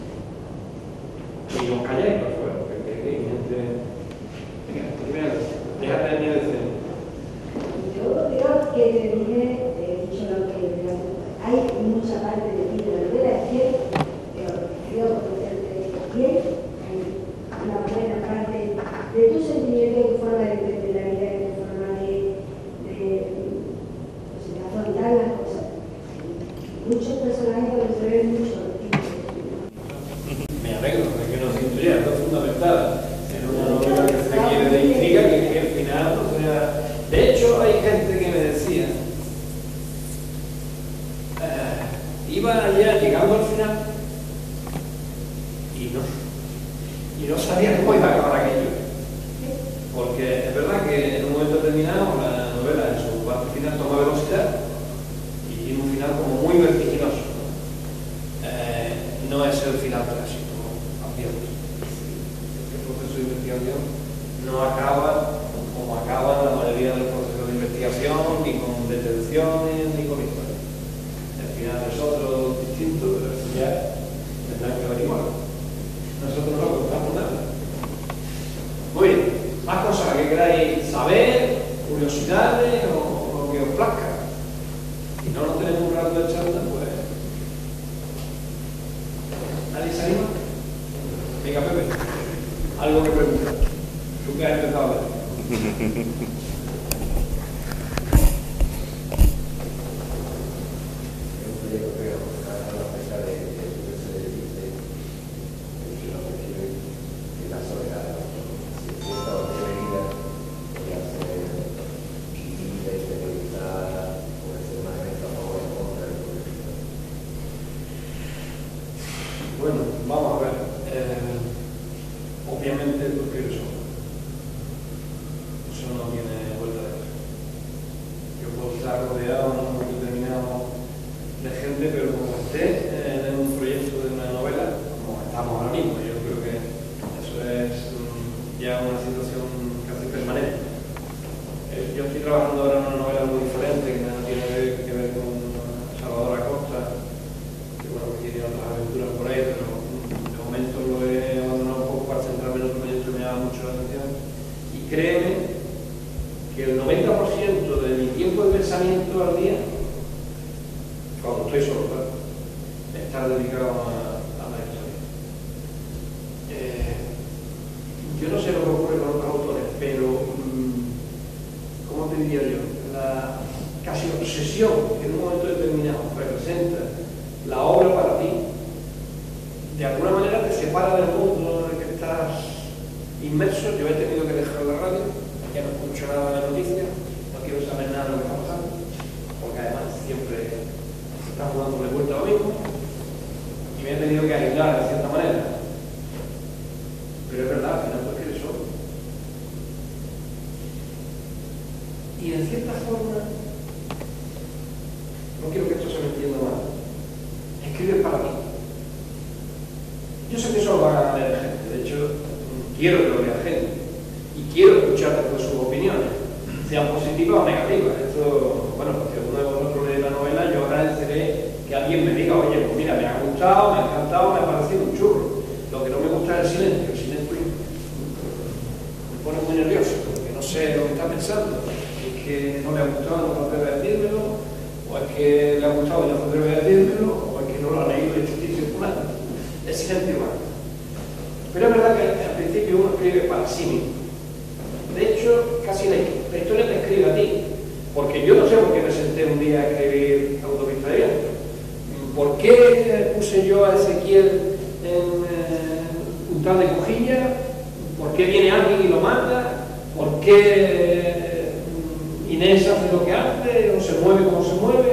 Y os calláis, por favor, porque aquí hay gente. Venga, primero, déjate de miedo de cena.
Yo creo que te dije, dicho lo que hay mucha parte de ti de la novela, es que creo conocerte bien, hay una buena parte de tu sentimiento y tu forma de entender la vida y tu forma de afrontar las cosas. Muchos personajes que se ven mucho.
Me alegro de que nos intriga, esto es fundamental en una novela que se requiere de intriga, que al final, o sea, de hecho hay gente que me decía, iba ya llegando al final y no sabía cómo iba a acabar aquello, porque es verdad que en un momento determinado la novela en su parte final toma velocidad y tiene un final como muy vertiginoso. No es el final clásico, abierto. El proceso de investigación no acaba como acaba la mayoría de los procesos de investigación, ni con detenciones, ni con historias. El final es otro distinto, pero eso ya tendrán que averiguar. Nosotros no contamos nada. Muy bien, más cosas que queráis saber, curiosidades o lo que os plazca. Si no nos tenemos un rato de charla, pues. ¿Nadie se anima? Venga, Pepe, algo que preguntar. Tú que has empezado a ver. Bueno, vamos a ver. Obviamente lo quiero solo. Eso no tiene vuelta de hoja. Yo puedo estar rodeado en un momento determinado de gente, pero como esté en un proyecto de una novela, como estamos ahora mismo, yo creo que eso es ya una situación casi permanente. Yo estoy trabajando ahora en una novela muy diferente, que no tiene que ver con Salvador Acosta, que bueno, que tiene otras aventuras por ahí, pero de momento lo he abandonado un poco para centrarme en otro proyecto que me llama mucho la atención. Y créeme que el 90% de mi tiempo de pensamiento al día, cuando estoy solo, claro, está dedicado a la historia. Yo no sé lo que ocurre con otros autores, pero ¿cómo te diría yo? La casi obsesión que en un momento determinado representa la obra para ti, de alguna manera te separa del mundo en el que estás inmerso. Yo he tenido que dejar la radio, ya no escucho nada de las noticias, no quiero saber nada de lo que está pasando, porque además siempre se está jugando de vuelta a lo mismo, y me he tenido que aislar de cierta manera. Pero es verdad, al final tú escribes solo. Y en cierta forma, no quiero que esto se me entienda mal, escribes para ti. Yo sé que eso lo van a leer gente, de hecho, quiero que lo lea gente, y quiero escuchar después sus opiniones, sean positivas o negativas. Esto, bueno, porque uno de vosotros lee la novela, yo agradeceré que alguien me diga, oye, pues mira, me ha gustado, me ha encantado, me ha parecido un churro. Lo que no me gusta es el silencio sé lo que está pensando, es que no le ha gustado, no se atreve a decírmelo, o es que le ha gustado y no se atreve a decírmelo, o es que no lo ha leído y está circulando. El silencio humano. Pero es verdad que al principio uno escribe para sí mismo. De hecho, casi la historia te escribe a ti, porque yo no sé por qué me senté un día a escribir Autopista de Viento. ¿Por qué puse yo a Ezequiel en un tal de Cojilla? ¿Por qué viene alguien y lo mata? ¿Por qué Inés hace lo que hace o se mueve como se mueve?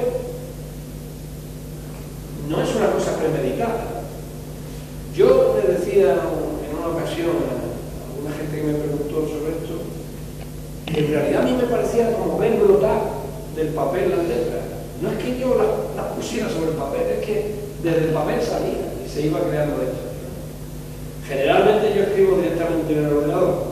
No es una cosa premeditada. Yo le decía en una ocasión a alguna gente que me preguntó sobre esto, que en realidad a mí me parecía como ver brotar del papel las letras. No es que yo las pusiera sobre el papel, es que desde el papel salía y se iba creando esto. Generalmente yo escribo directamente en el ordenador.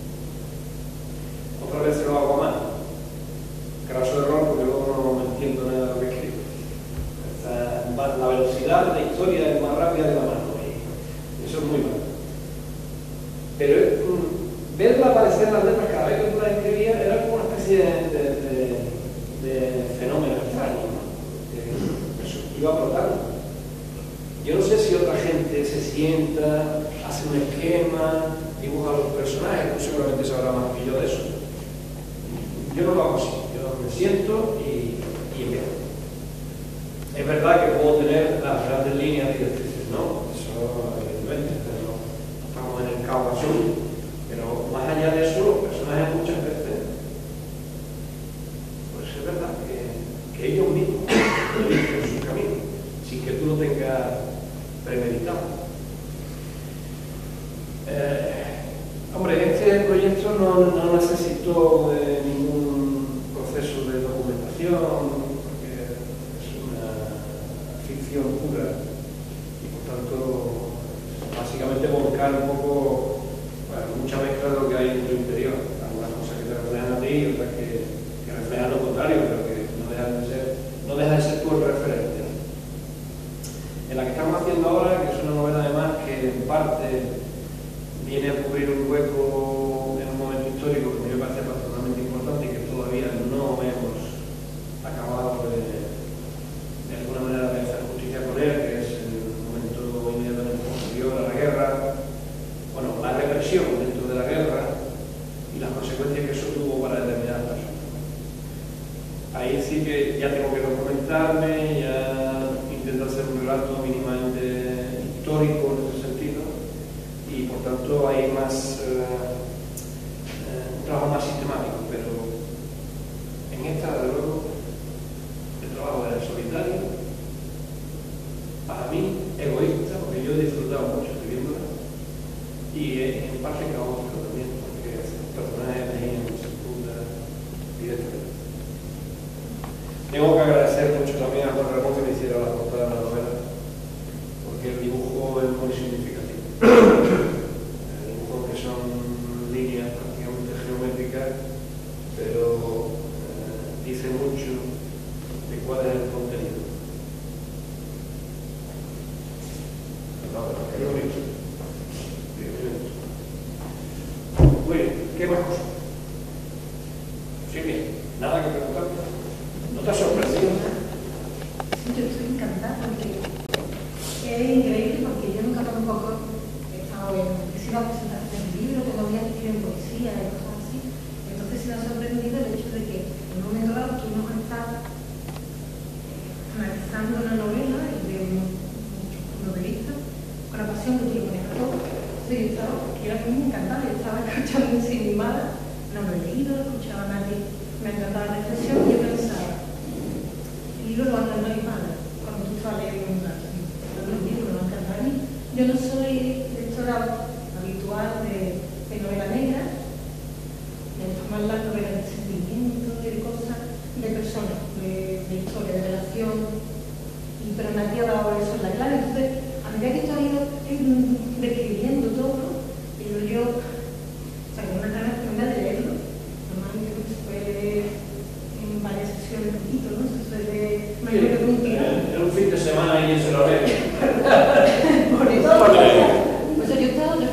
Otras veces lo hago a mano. Graso error porque luego no me entiendo nada de lo que escribo. La velocidad de la historia es más rápida de la mano. Eso es muy malo. Pero verla aparecer en las letras cada vez que tú las escribías era como una especie de fenómeno extraño, ¿no? Eso iba brotando. Yo no sé si otra gente se sienta, hace un esquema, dibuja a los personajes, tú seguramente sabrás más que yo de eso. Yo no lo hago así, yo me siento y empiezo. Es verdad que puedo tener las grandes líneas directrices, ¿no? Eso evidentemente, pero estamos en el caos azul. Pero más allá de eso, los personajes muchas veces, pues es verdad que ellos mismos eligen su camino, sin que tú lo tengas premeditado. Hombre, este proyecto no necesitó de ningún proceso de documentación, porque es una ficción pura y por tanto básicamente volcar un poco, bueno, mucha mezcla de lo que hay en tu interior, algunas cosas que te reflejan a ti y otras que reflejan lo contrario, pero que no deja de ser tú el referente. En la que estamos haciendo ahora, que es una novela además que en parte viene a cubrir un hueco en un momento histórico que a mí me parece particularmente importante y que todavía no hemos acabado de alguna manera de hacer justicia con él, que es el momento inmediatamente posterior a la guerra, bueno, la represión dentro de la guerra y las consecuencias que eso tuvo para determinadas personas. Ahí sí que ya tengo que documentarme, ya intento hacer un relato mínimamente histórico en ese sentido y por tanto hay más un trabajo más sistemático, pero en esta, de luego, el trabajo era solitario, para mí egoísta, porque yo he disfrutado mucho escribiéndola, y en parte caótico también, porque los personajes venían sin duda directamente. Tengo que agradecer mucho también a Juan Ramón que me hiciera la portada de la novela, porque el dibujo es muy significativo. El dibujo que son líneas prácticamente geométricas, pero dice mucho de cuál es el contenido. Muy bien, ¿qué más cosas? Sí, bien, nada que preguntar. ¿No te ha sorprendido?
Sí, yo estoy encantada porque es increíble, porque yo nunca tampoco he estado he sido a presentación de libros, todavía escribo en poesía y cosas así. Entonces sí me ha sorprendido el hecho de que en un momento dado tú nos estás analizando una novela de un novelista con la pasión que tú le pones a todo. Entonces yo estaba, que era muy encantada, yo estaba escuchando sin animada, no lo he leído, escuchaba a nadie, me encantaba la reflexión y yo pensaba, el libro lo va a cantar mi madre, cuando tú estabas leyendo un rato, los libros lo van a cantar a mí. Yo no soy lectora habitual de novela negra, me gusta más la novela de sentimientos, de cosas, de personas, de historia, de relación, pero me había dado eso en la clave. Entonces, a medida que esto ha ido describiendo todo, y yo o sea, con una ganas tremenda de leerlo, normalmente se puede leer en varias sesiones poquito, ¿no? Se suele
En un fin de semana y se lo lee.
por eso yo he estado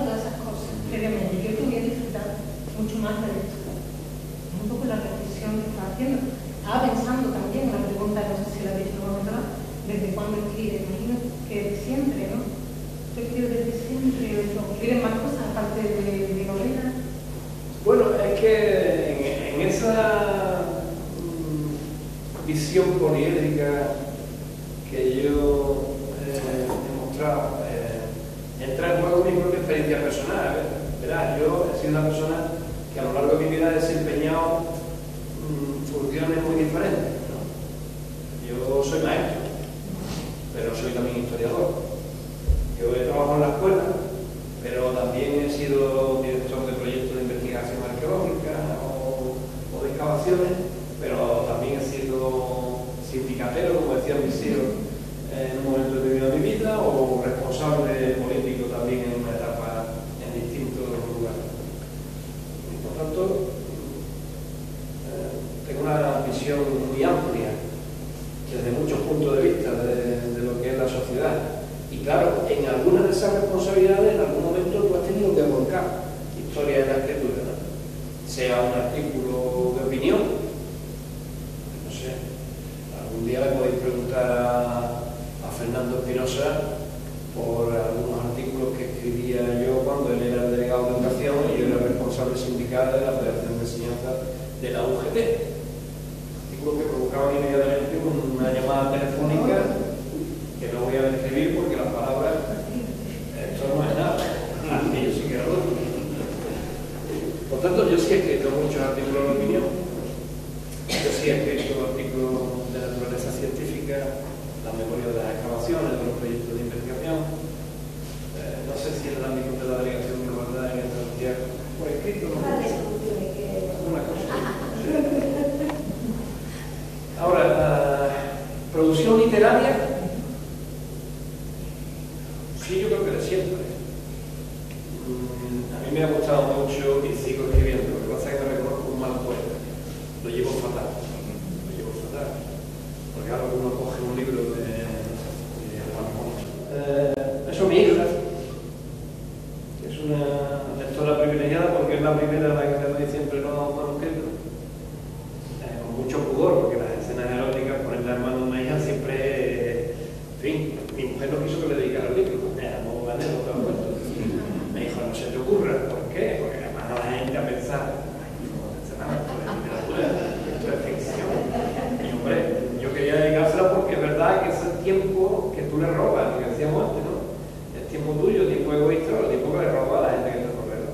todas esas cosas previamente. Yo que voy a disfrutar mucho más de esto. Es un poco la reflexión que estaba haciendo. Estaba pensando también, la pregunta, no sé si la habéis hecho otra, ¿desde cuándo escribes? Imagino que desde siempre, ¿no? Yo escribo desde siempre, ¿o escriben más cosas aparte de novelas?
Bueno, es que en esa visión poliédrica que yo he mostrado, entra en juego mi propia experiencia personal. Verás, yo he sido una persona que a lo largo de mi vida he desempeñado funciones muy diferentes, ¿no? Yo soy maestro, pero soy también historiador. Yo he trabajado en la escuela, pero también he sido director de proyectos de investigación arqueológica o de excavaciones, pero también he sido sindicatero, como decían mis hijos, en un momento determinado de mi vida, o responsable político también en una etapa en distintos lugares. Y por tanto, tengo una visión muy amplia desde muchos puntos de vista de lo que es la sociedad. Y claro, en algunas de esas responsabilidades, en algún momento tú has tenido que volcar historia de la escritura, ¿no? Sea un artículo de opinión, no sé, algún día le podéis preguntar a Fernando Espinosa por algunos artículos que escribía yo cuando él era el delegado de educación y yo era el responsable sindical de la Federación de Enseñanza de la UGT. Artículos que provocaban inmediatamente una llamada telefónica que no voy a describir porque las palabras, esto no es nada, aquí yo sí que lo doy. Por tanto, yo sí he escrito muchos artículos de opinión, yo sí he escrito artículos de naturaleza científica, la memoria de las excavaciones, de los proyectos de investigación, no sé si en el ámbito de la delegación de igualdad en Santiago, pues he escrito una cosa. Sí. Ahora, producción literaria. Sí, yo creo que de siempre. A mí me ha gustado mucho y sigo escribiendo. Lo que pasa es que me reconozco un mal poeta. Lo llevo fatal. Porque ahora uno coge un libro de Juan Montt. Eso mi hija, que es una lectora privilegiada porque es la primera a la que le doy siempre los manuscritos. Con mucho pudor, porque las escenas eróticas, ponerle a mano a una hija siempre, en fin, mi mujer no quiso que le dedicara el libro. Me dijo, no se te ocurra. ¿Por qué? Porque además la gente a pensar, esto es ficción. Y hombre, yo quería dedicársela porque es verdad que ese tiempo que tú le robas, lo que decíamos antes, ¿no? El tiempo tuyo, el tiempo egoísta, el tiempo que le roba a la gente que te rodea.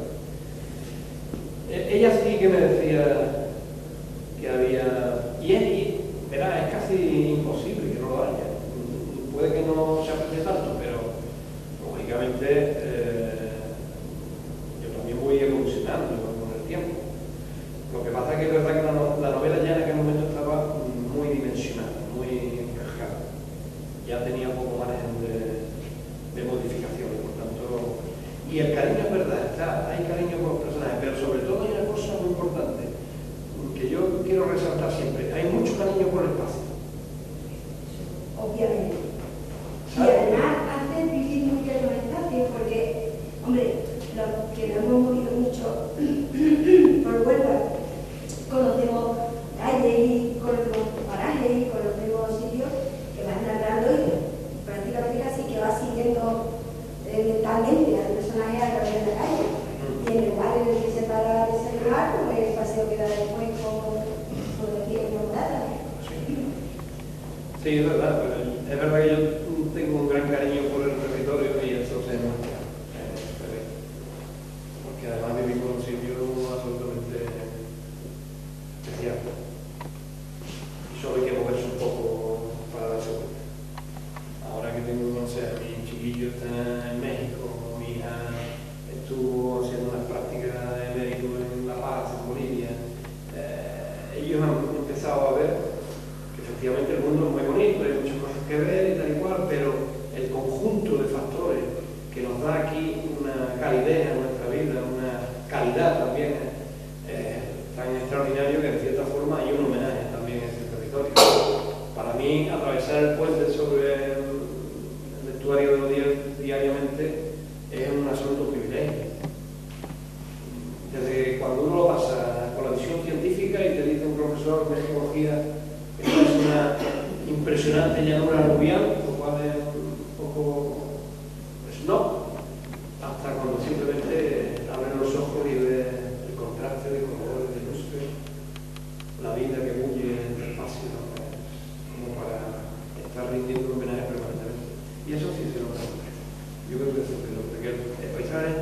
Ella sí que me decía que había, y verá, es casi imposible que no lo haya. Puede que no se aprecie tanto, pero lógicamente yo también voy evolucionando con el tiempo. Lo que pasa es que es verdad que la novela ya en aquel momento estaba muy dimensionada, muy encajada. Ya tenía poco margen de modificación, por tanto. Y el cariño es verdad, hay cariño por los personajes, pero sobre todo hay una cosa muy importante que yo quiero resaltar siempre: hay mucho cariño por el espacio.
Obviamente. Y además hace vivir muy bien los espacios porque, hombre, los que no hemos movido mucho por Huelva, conocemos calles y conocemos parajes y conocemos sitios que vas narrando y prácticamente casi que vas siguiendo mentalmente al personaje a través de la calle. Y en el lugar en el que se para de ese lugar, pues el paseo queda después con el tiempo nada.
Sí, es verdad, pero es verdad que yo tengo un gran cariño por el territorio y eso se muestra en este proyecto. Porque además vivimos en un sitio absolutamente especial. Y solo hay que moverse un poco para darse cuenta. Ahora que tengo, no sé, mi chiquillo está en México, mi hija estuvo haciendo unas prácticas de médico en La Paz, en Bolivia, ellos han empezado a ver efectivamente el mundo es muy bonito, hay muchas cosas que ver y tal y cual, pero el conjunto de factores que nos da aquí una calidez a nuestra vida, una calidad también tan extraordinario que de cierta forma hay un homenaje también a ese territorio. Para mí, atravesar el puente sobre el estuario de Odiel diariamente es un absoluto privilegio.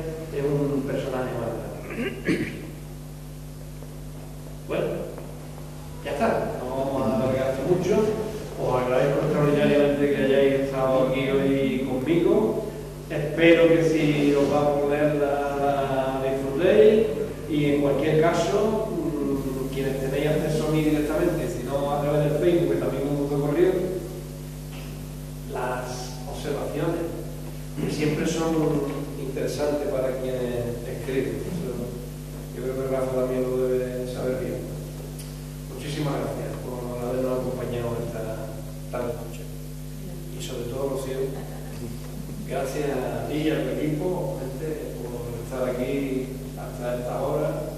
es un personaje más. Bueno, ya está, no vamos a alargarse mucho. Os agradezco extraordinariamente que hayáis estado aquí hoy conmigo. Espero que si os va a poner la disfrutéis, y en cualquier caso, quienes tenéis acceso a mí directamente, si no a través del Facebook, que también un mundo corrido, las observaciones que siempre son interesantes para quienes escriben. Eso, yo creo que Rafa también lo debe saber bien. Muchísimas gracias por habernos acompañado esta noche. Y sobre todo, Rocío, gracias a ti y al equipo, gente, por estar aquí hasta esta hora.